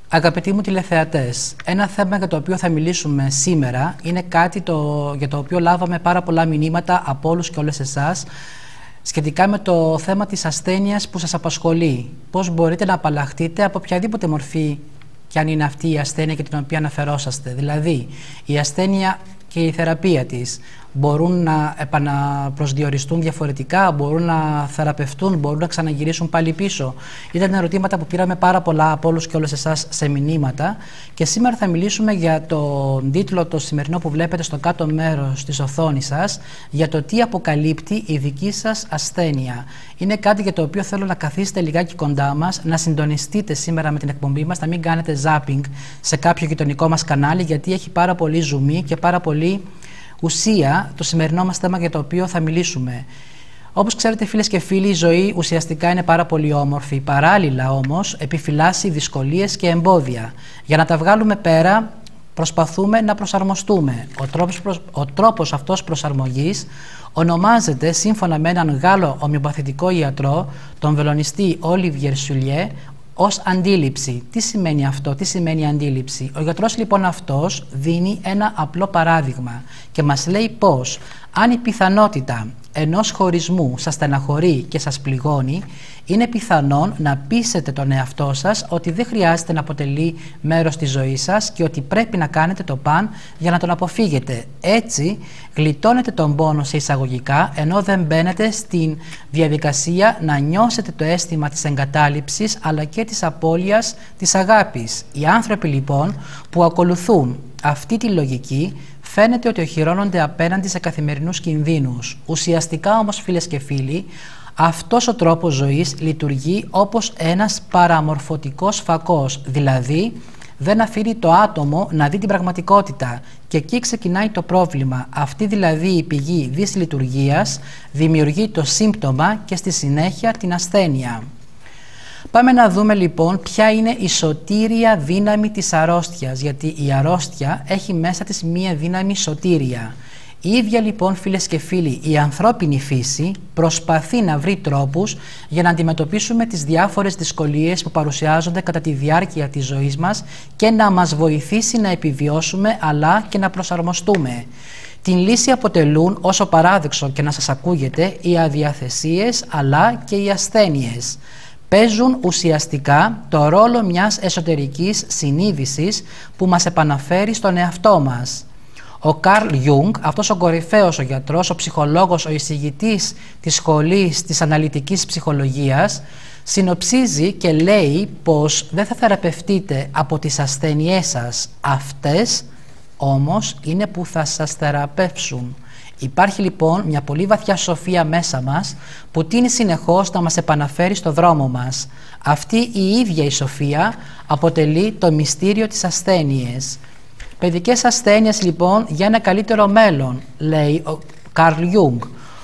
Αγαπητοί μου τηλεθεατές, ένα θέμα για το οποίο θα μιλήσουμε σήμερα είναι κάτι για το οποίο λάβαμε πάρα πολλά μηνύματα από όλους και όλες εσάς σχετικά με το θέμα της ασθένειας που σας απασχολεί. Πώς μπορείτε να απαλλαχτείτε από οποιαδήποτε μορφή και αν είναι αυτή η ασθένεια για την οποία αναφερόσαστε. Δηλαδή, η ασθένεια και η θεραπεία της μπορούν να επαναπροσδιοριστούν διαφορετικά, μπορούν να θεραπευτούν, μπορούν να ξαναγυρίσουν πάλι πίσω. Ήταν ερωτήματα που πήραμε πάρα πολλά από όλους και όλες εσάς σε μηνύματα και σήμερα θα μιλήσουμε για τον τίτλο το σημερινό που βλέπετε στο κάτω μέρος της οθόνης σας, για το τι αποκαλύπτει η δική σας ασθένεια. Είναι κάτι για το οποίο θέλω να καθίσετε λιγάκι κοντά μας, να συντονιστείτε σήμερα με την εκπομπή μας, να μην κάνετε zapping σε κάποιο γειτονικό μας κανάλι, γιατί έχει πάρα πολύ ζουμί και πάρα πολύ ουσία το σημερινό μας θέμα για το οποίο θα μιλήσουμε. Όπως ξέρετε, φίλες και φίλοι, η ζωή ουσιαστικά είναι πάρα πολύ όμορφη. Παράλληλα όμως επιφυλάσσει δυσκολίες και εμπόδια. Για να τα βγάλουμε πέρα προσπαθούμε να προσαρμοστούμε. Ο τρόπος αυτός προσαρμογής ονομάζεται, σύμφωνα με έναν Γάλλο ομοιοπαθητικό ιατρό, τον βελονιστή Olivier Soulier, ως αντίληψη. Τι σημαίνει αυτό, τι σημαίνει αντίληψη? Ο γιατρός λοιπόν αυτός δίνει ένα απλό παράδειγμα και μας λέει πως αν η πιθανότητα ενός χωρισμού σας στεναχωρεί και σας πληγώνει, είναι πιθανόν να πείσετε τον εαυτό σας ότι δεν χρειάζεται να αποτελεί μέρος της ζωής σας και ότι πρέπει να κάνετε το παν για να τον αποφύγετε. Έτσι γλιτώνετε τον πόνο σε εισαγωγικά, ενώ δεν μπαίνετε στην διαδικασία να νιώσετε το αίσθημα της εγκατάλειψης αλλά και της απώλειας της αγάπης. Οι άνθρωποι λοιπόν που ακολουθούν αυτή τη λογική φαίνεται ότι οχυρώνονται απέναντι σε καθημερινούς κινδύνους. Ουσιαστικά όμως, φίλες και φίλοι, αυτός ο τρόπος ζωής λειτουργεί όπως ένας παραμορφωτικός φακός, δηλαδή δεν αφήνει το άτομο να δει την πραγματικότητα και εκεί ξεκινάει το πρόβλημα. Αυτή δηλαδή η πηγή δυσλειτουργίας δημιουργεί το σύμπτωμα και στη συνέχεια την ασθένεια. Πάμε να δούμε λοιπόν ποια είναι η σωτήρια δύναμη της αρρώστιας, γιατί η αρρώστια έχει μέσα της μία δύναμη σωτήρια. Η ίδια λοιπόν, φίλες και φίλοι, η ανθρώπινη φύση προσπαθεί να βρει τρόπους για να αντιμετωπίσουμε τις διάφορες δυσκολίες που παρουσιάζονται κατά τη διάρκεια της ζωής μας και να μας βοηθήσει να επιβιώσουμε αλλά και να προσαρμοστούμε. Την λύση αποτελούν, όσο παράδοξο και να σας ακούγεται, οι αδιαθεσίες αλλά και οι ασθένειες. Παίζουν ουσιαστικά το ρόλο μιας εσωτερικής συνείδησης που μας επαναφέρει στον εαυτό μας. Ο Καρλ Γιούγκ, αυτός ο κορυφαίος ο γιατρός, ο ψυχολόγος, ο εισηγητής της σχολής της αναλυτικής ψυχολογίας, συνοψίζει και λέει πως δεν θα θεραπευτείτε από τις ασθένειές σας. Αυτές όμως είναι που θα σας θεραπεύσουν. Υπάρχει λοιπόν μια πολύ βαθιά σοφία μέσα μας που τείνει συνεχώς να μας επαναφέρει στο δρόμο μας. Αυτή η ίδια η σοφία αποτελεί το μυστήριο της ασθένειας. Παιδικές ασθένειες λοιπόν για ένα καλύτερο μέλλον, λέει ο Καρλ Γιούγκ.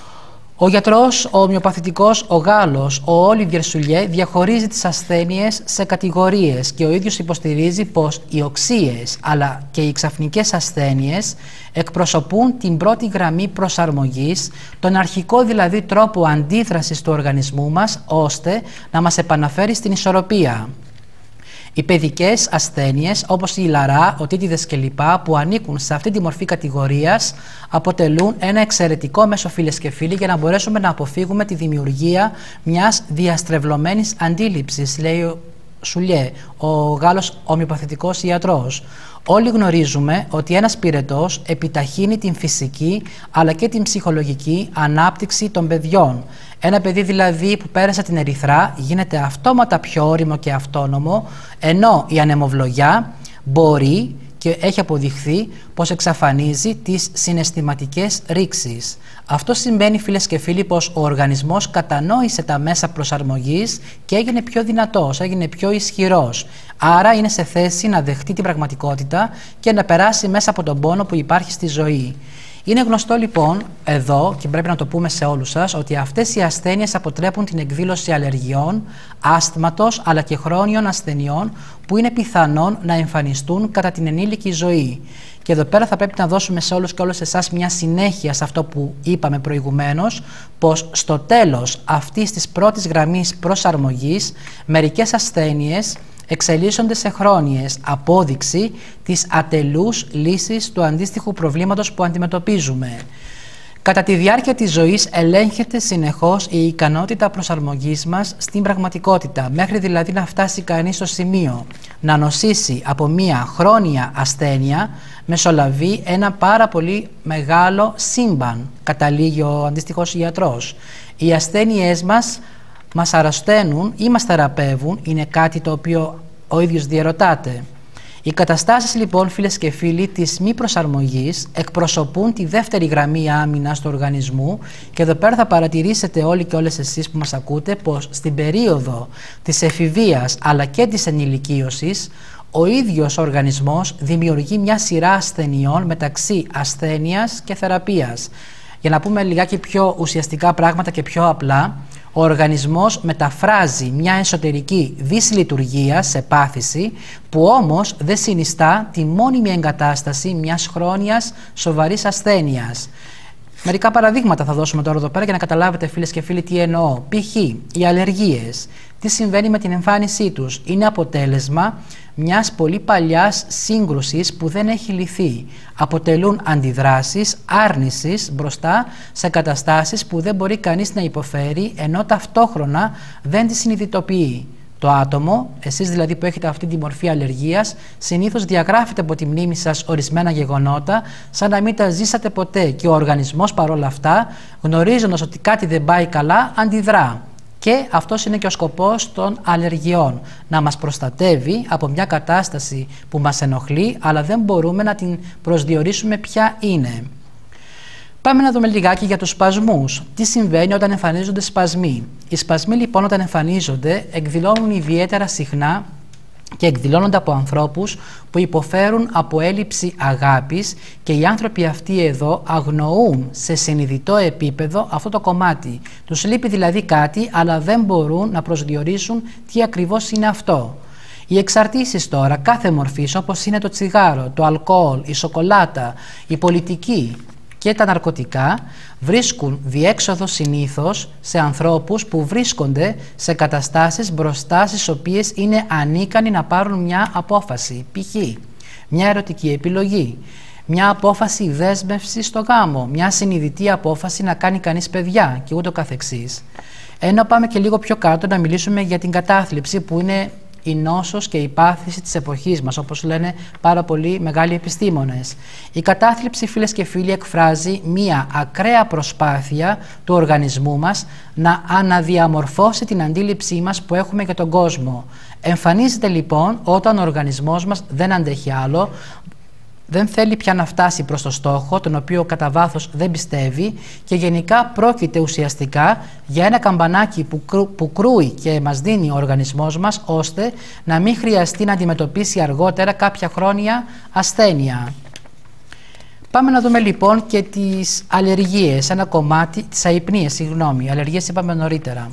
Ο γιατρός, ο ομοιοπαθητικός, ο Γάλλος, ο Olivier Soulier διαχωρίζει τις ασθένειες σε κατηγορίες και ο ίδιος υποστηρίζει πως οι οξείες αλλά και οι ξαφνικές ασθένειες εκπροσωπούν την πρώτη γραμμή προσαρμογής, τον αρχικό δηλαδή τρόπο αντίδρασης του οργανισμού μας ώστε να μας επαναφέρει στην ισορροπία. Οι παιδικές ασθένειες όπως η λαρά, οτίτιδες κλπ. Που ανήκουν σε αυτή τη μορφή κατηγορίας αποτελούν ένα εξαιρετικό μέσο, φίλες και φίλοι, για να μπορέσουμε να αποφύγουμε τη δημιουργία μιας διαστρεβλωμένης αντίληψης, λέει ο Soulier, ο Γάλλος ομοιοπαθητικός ιατρός. Όλοι γνωρίζουμε ότι ένας πυρετός επιταχύνει την φυσική αλλά και την ψυχολογική ανάπτυξη των παιδιών. Ένα παιδί δηλαδή που πέρασε την ερυθρά γίνεται αυτόματα πιο ώριμο και αυτόνομο, ενώ η ανεμοβλογιά μπορεί και έχει αποδειχθεί πως εξαφανίζει τις συναισθηματικές ρήξεις. Αυτό σημαίνει, φίλες και φίλοι, πως ο οργανισμός κατανόησε τα μέσα προσαρμογής και έγινε πιο δυνατός, έγινε πιο ισχυρός. Άρα είναι σε θέση να δεχτεί την πραγματικότητα και να περάσει μέσα από τον πόνο που υπάρχει στη ζωή. Είναι γνωστό λοιπόν εδώ, και πρέπει να το πούμε σε όλους σας, ότι αυτές οι ασθένειες αποτρέπουν την εκδήλωση αλλεργιών, άσθματος αλλά και χρόνιων ασθενειών που είναι πιθανόν να εμφανιστούν κατά την ενήλικη ζωή. Και εδώ πέρα θα πρέπει να δώσουμε σε όλους και όλες εσάς μια συνέχεια σε αυτό που είπαμε προηγουμένως, πως στο τέλος αυτής της πρώτης γραμμής προσαρμογής μερικές ασθένειες εξελίσσονται σε χρόνιες, απόδειξη της ατελούς λύσης του αντίστοιχου προβλήματος που αντιμετωπίζουμε. Κατά τη διάρκεια της ζωής ελέγχεται συνεχώς η ικανότητα προσαρμογής μας στην πραγματικότητα, μέχρι δηλαδή να φτάσει κανείς στο σημείο να νοσήσει από μία χρόνια ασθένεια, μεσολαβεί ένα πάρα πολύ μεγάλο σύμπαν, καταλήγει ο αντίστοιχος ιατρός. Οι ασθένειές μας αρρωσταίνουν ή μας θεραπεύουν, είναι κάτι το οποίο ο ίδιος διερωτάται. Οι καταστάσεις λοιπόν, φίλες και φίλοι, της μη προσαρμογής εκπροσωπούν τη δεύτερη γραμμή άμυνας του οργανισμού και εδώ πέρα θα παρατηρήσετε όλοι και όλες εσείς που μας ακούτε πως στην περίοδο της εφηβείας αλλά και της ενηλικίωσης ο ίδιος ο οργανισμός δημιουργεί μια σειρά ασθενειών μεταξύ ασθένειας και θεραπείας. Για να πούμε λιγάκι πιο ουσιαστικά πράγματα και πιο απλά, ο οργανισμός μεταφράζει μια εσωτερική δυσλειτουργία σε πάθηση που όμως δεν συνιστά τη μόνιμη εγκατάσταση μιας χρόνιας σοβαρής ασθένειας. Μερικά παραδείγματα θα δώσουμε τώρα εδώ πέρα για να καταλάβετε, φίλες και φίλοι, τι εννοώ. Π.χ. οι αλλεργίες. Τι συμβαίνει με την εμφάνισή τους? Είναι αποτέλεσμα μιας πολύ παλιάς σύγκρουσης που δεν έχει λυθεί. Αποτελούν αντιδράσεις άρνησης μπροστά σε καταστάσεις που δεν μπορεί κανείς να υποφέρει, ενώ ταυτόχρονα δεν τις συνειδητοποιεί. Το άτομο, εσείς δηλαδή που έχετε αυτή τη μορφή αλλεργίας, συνήθως διαγράφετε από τη μνήμη σας ορισμένα γεγονότα σαν να μην τα ζήσατε ποτέ και ο οργανισμός παρόλα αυτά, γνωρίζοντας ότι κάτι δεν πάει καλά, αντιδρά. Και αυτός είναι και ο σκοπός των αλλεργιών, να μας προστατεύει από μια κατάσταση που μας ενοχλεί, αλλά δεν μπορούμε να την προσδιορίσουμε ποια είναι. Πάμε να δούμε λιγάκι για τους σπασμούς. Τι συμβαίνει όταν εμφανίζονται σπασμοί? Οι σπασμοί λοιπόν όταν εμφανίζονται εκδηλώνουν ιδιαίτερα συχνά και εκδηλώνονται από ανθρώπους που υποφέρουν από έλλειψη αγάπης και οι άνθρωποι αυτοί εδώ αγνοούν σε συνειδητό επίπεδο αυτό το κομμάτι. Τους λείπει δηλαδή κάτι, αλλά δεν μπορούν να προσδιορίσουν τι ακριβώς είναι αυτό. Οι εξαρτήσεις τώρα κάθε μορφής, όπως είναι το τσιγάρο, το αλκοόλ, η σοκολάτα, η πολιτική και τα ναρκωτικά, βρίσκουν διέξοδο συνήθως σε ανθρώπους που βρίσκονται σε καταστάσεις μπροστά στις οποίες είναι ανίκανοι να πάρουν μια απόφαση, π.χ. μια ερωτική επιλογή, μια απόφαση δέσμευση στο γάμο, μια συνειδητή απόφαση να κάνει κανείς παιδιά και ούτω καθεξής. Ενώ πάμε και λίγο πιο κάτω να μιλήσουμε για την κατάθλιψη, που είναι η νόσος και η πάθηση της εποχής μας, όπως λένε πάρα πολλοί μεγάλοι επιστήμονες. Η κατάθλιψη, φίλες και φίλοι, εκφράζει μία ακραία προσπάθεια του οργανισμού μας να αναδιαμορφώσει την αντίληψή μας που έχουμε για τον κόσμο. Εμφανίζεται λοιπόν όταν ο οργανισμός μας δεν αντέχει άλλο, δεν θέλει πια να φτάσει προς το στόχο, τον οποίο κατά βάθος δεν πιστεύει, και γενικά πρόκειται ουσιαστικά για ένα καμπανάκι που κρούει και μας δίνει ο οργανισμός μας, ώστε να μην χρειαστεί να αντιμετωπίσει αργότερα κάποια χρόνια ασθένεια. Πάμε να δούμε λοιπόν και τις αλλεργίες, ένα κομμάτι, τις αϊπνίες, συγγνώμη, αλλεργίες είπαμε νωρίτερα.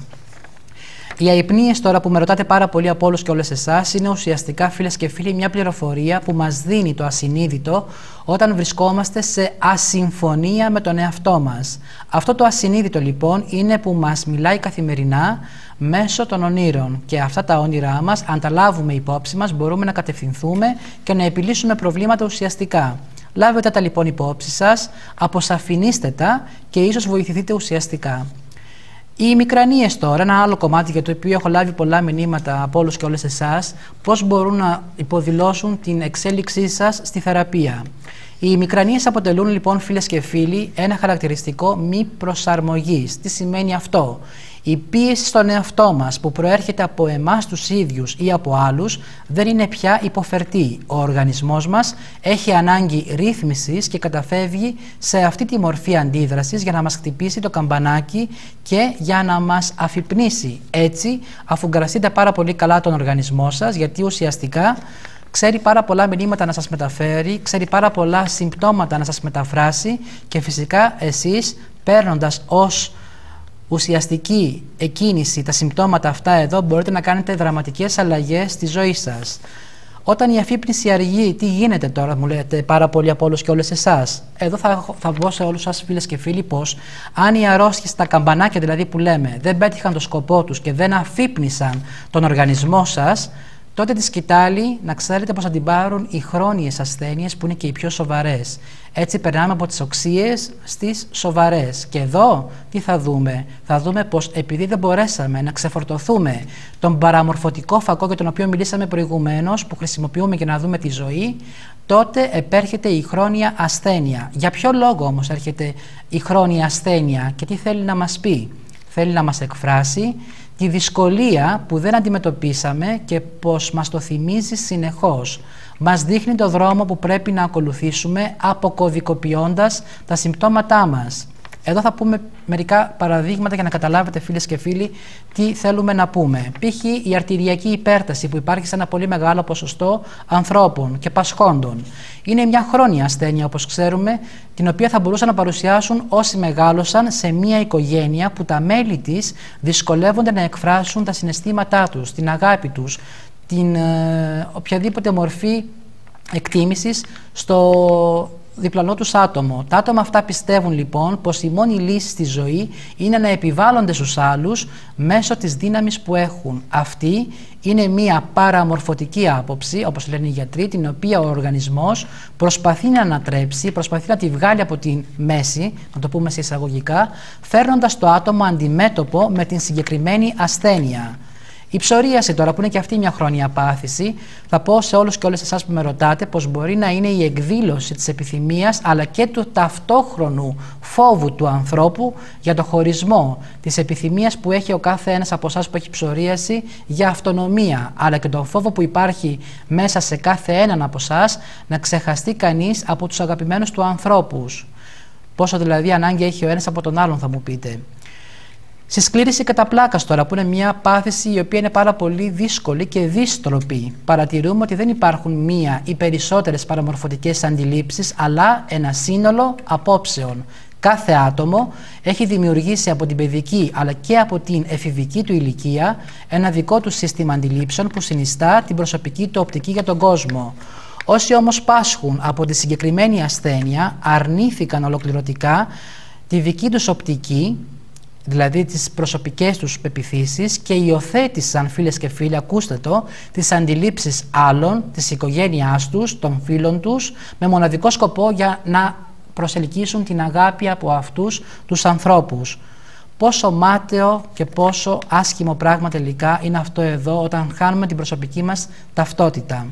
Οι αϊπνίες τώρα που με ρωτάτε πάρα πολύ από όλους και όλες εσάς είναι ουσιαστικά, φίλες και φίλοι, μια πληροφορία που μας δίνει το ασυνείδητο όταν βρισκόμαστε σε ασυμφωνία με τον εαυτό μας. Αυτό το ασυνείδητο λοιπόν είναι που μας μιλάει καθημερινά μέσω των ονείρων, και αυτά τα όνειρά μας, αν τα λάβουμε υπόψη μας, μπορούμε να κατευθυνθούμε και να επιλύσουμε προβλήματα ουσιαστικά. Λάβετε τα λοιπόν υπόψη σας, αποσαφηνίστε τα και ίσως βοηθηθείτε ουσιαστικά. Οι μικρανίες τώρα, ένα άλλο κομμάτι για το οποίο έχω λάβει πολλά μηνύματα από όλους και όλες εσάς, πώς μπορούν να υποδηλώσουν την εξέλιξή σας στη θεραπεία. Οι μικρανίες αποτελούν λοιπόν, φίλες και φίλοι, ένα χαρακτηριστικό μη προσαρμογής. Τι σημαίνει αυτό? Η πίεση στον εαυτό μας που προέρχεται από εμάς τους ίδιους ή από άλλους δεν είναι πια υποφερτή. Ο οργανισμός μας έχει ανάγκη ρύθμισης και καταφεύγει σε αυτή τη μορφή αντίδρασης για να μας χτυπήσει το καμπανάκι και για να μας αφυπνίσει. Έτσι, αφουγκραστείτε πάρα πολύ καλά τον οργανισμό σας, γιατί ουσιαστικά ξέρει πάρα πολλά μηνύματα να σας μεταφέρει, ξέρει πάρα πολλά συμπτώματα να σας μεταφράσει, και φυσικά εσείς, παίρνοντας ως ουσιαστική εκκίνηση τα συμπτώματα αυτά εδώ, μπορείτε να κάνετε δραματικές αλλαγές στη ζωή σας. Όταν η αφύπνιση αργεί, τι γίνεται τώρα, μου λέτε πάρα πολύ από όλους και όλες εσάς. Εδώ θα πω σε όλους σας, φίλες και φίλοι, πως αν οι αρρώστιες, τα καμπανάκια δηλαδή που λέμε, δεν πέτυχαν το σκοπό τους και δεν αφύπνισαν τον οργανισμό σας, τότε τη σκητάλη να ξέρετε πως θα την πάρουν οι χρόνιες ασθένειες που είναι και οι πιο σοβαρές. Έτσι περνάμε από τις οξείες στις σοβαρές. Και εδώ τι θα δούμε? Θα δούμε πως επειδή δεν μπορέσαμε να ξεφορτωθούμε τον παραμορφωτικό φακό για τον οποίο μιλήσαμε προηγουμένως, που χρησιμοποιούμε για να δούμε τη ζωή, τότε επέρχεται η χρόνια ασθένεια. Για ποιο λόγο όμως έρχεται η χρόνια ασθένεια και τι θέλει να μας πει? Θέλει να μας εκφράσει τη δυσκολία που δεν αντιμετωπίσαμε και πως μας το θυμίζει συνεχώς. Μας δείχνει το δρόμο που πρέπει να ακολουθήσουμε αποκωδικοποιώντας τα συμπτώματά μας. Εδώ θα πούμε μερικά παραδείγματα για να καταλάβετε, φίλες και φίλοι, τι θέλουμε να πούμε. Π.χ. η αρτηριακή υπέρταση που υπάρχει σε ένα πολύ μεγάλο ποσοστό ανθρώπων και πασχόντων. Είναι μια χρόνια ασθένεια, όπως ξέρουμε, την οποία θα μπορούσαν να παρουσιάσουν όσοι μεγάλωσαν σε μια οικογένεια που τα μέλη της δυσκολεύονται να εκφράσουν τα συναισθήματά τους, την αγάπη τους, την οποιαδήποτε μορφή εκτίμησης στο διπλανό τους άτομο. Τα άτομα αυτά πιστεύουν λοιπόν πως η μόνη λύση στη ζωή είναι να επιβάλλονται στους άλλους μέσω της δύναμης που έχουν. Αυτή είναι μια παραμορφωτική άποψη, όπως λένε οι γιατροί, την οποία ο οργανισμός προσπαθεί να ανατρέψει, προσπαθεί να τη βγάλει από τη μέση, να το πούμε σε εισαγωγικά, φέρνοντας το άτομο αντιμέτωπο με την συγκεκριμένη ασθένεια. Η ψωρίαση τώρα, που είναι και αυτή μια χρόνια πάθηση, θα πω σε όλους και όλες εσάς που με ρωτάτε πως μπορεί να είναι η εκδήλωση της επιθυμίας αλλά και του ταυτόχρονου φόβου του ανθρώπου για το χωρισμό, της επιθυμίας που έχει ο κάθε ένας από εσάς που έχει ψωρίαση για αυτονομία, αλλά και τον φόβο που υπάρχει μέσα σε κάθε έναν από εσάς να ξεχαστεί κανείς από τους αγαπημένους του ανθρώπους. Πόσο δηλαδή ανάγκη έχει ο ένας από τον άλλον, θα μου πείτε. Συσκλήρηση κατά πλάκας τώρα, που είναι μια πάθηση η οποία είναι πάρα πολύ δύσκολη και δύστροπη. Παρατηρούμε ότι δεν υπάρχουν μία ή περισσότερες παραμορφωτικές αντιλήψεις, αλλά ένα σύνολο απόψεων. Κάθε άτομο έχει δημιουργήσει από την παιδική αλλά και από την εφηβική του ηλικία ένα δικό του σύστημα αντιλήψεων που συνιστά την προσωπική του οπτική για τον κόσμο. Όσοι όμως πάσχουν από τη συγκεκριμένη ασθένεια αρνήθηκαν ολοκληρωτικά τη δική τους οπτική, δηλαδή τις προσωπικές τους πεποιθήσεις, και υιοθέτησαν, φίλες και φίλοι, ακούστε το, τις αντιλήψεις άλλων, της οικογένειάς τους, των φίλων τους, με μοναδικό σκοπό για να προσελκύσουν την αγάπη από αυτούς τους ανθρώπους. Πόσο μάταιο και πόσο άσχημο πράγμα τελικά είναι αυτό εδώ όταν χάνουμε την προσωπική μας ταυτότητα.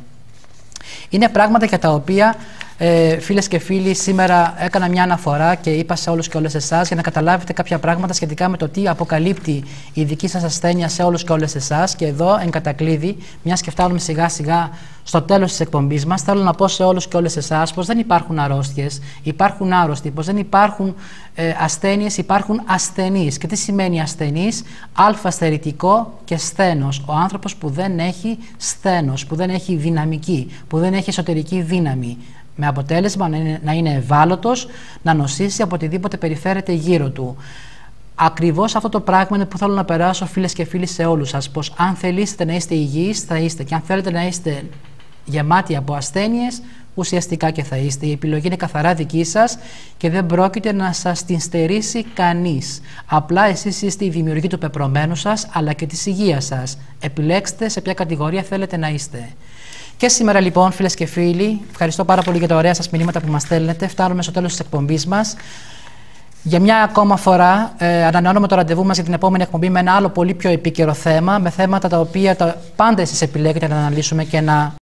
Είναι πράγματα για τα οποία, φίλες και φίλοι, σήμερα έκανα μια αναφορά και είπα σε όλους και όλες εσάς για να καταλάβετε κάποια πράγματα σχετικά με το τι αποκαλύπτει η δική σας ασθένεια σε όλους και όλες εσάς. Και εδώ, εν κατακλείδη, μιας και φτάνουμε σιγά σιγά στο τέλος της εκπομπής μας, θέλω να πω σε όλους και όλες εσάς πως δεν υπάρχουν αρρώστιες, υπάρχουν άρρωστοι, πως δεν υπάρχουν ασθένειες, υπάρχουν ασθενείς. Και τι σημαίνει ασθενής? Αλφα-στερητικό και σθένος. Ο άνθρωπος που δεν έχει σθένος, που δεν έχει δυναμική, που δεν έχει εσωτερική δύναμη. Με αποτέλεσμα να είναι ευάλωτος, να νοσήσει από οτιδήποτε περιφέρεται γύρω του. Ακριβώς αυτό το πράγμα είναι που θέλω να περάσω, φίλες και φίλοι, σε όλους σας. Πως αν θελήσετε να είστε υγιείς, θα είστε. Και αν θέλετε να είστε γεμάτοι από ασθένειες, ουσιαστικά και θα είστε. Η επιλογή είναι καθαρά δική σας και δεν πρόκειται να σας την στερήσει κανείς. Απλά εσείς είστε οι δημιουργοί του πεπρωμένου σας, αλλά και της υγείας σας. Επιλέξτε σε ποια κατηγορία θέλετε να είστε. Και σήμερα λοιπόν, φίλες και φίλοι, ευχαριστώ πάρα πολύ για τα ωραία σας μηνύματα που μας στέλνετε. Φτάνουμε στο τέλος της εκπομπής μας. Για μια ακόμα φορά ανανεώνουμε το ραντεβού μας για την επόμενη εκπομπή με ένα άλλο πολύ πιο επίκαιρο θέμα, με θέματα τα οποία πάντα εσείς επιλέγετε να αναλύσουμε και να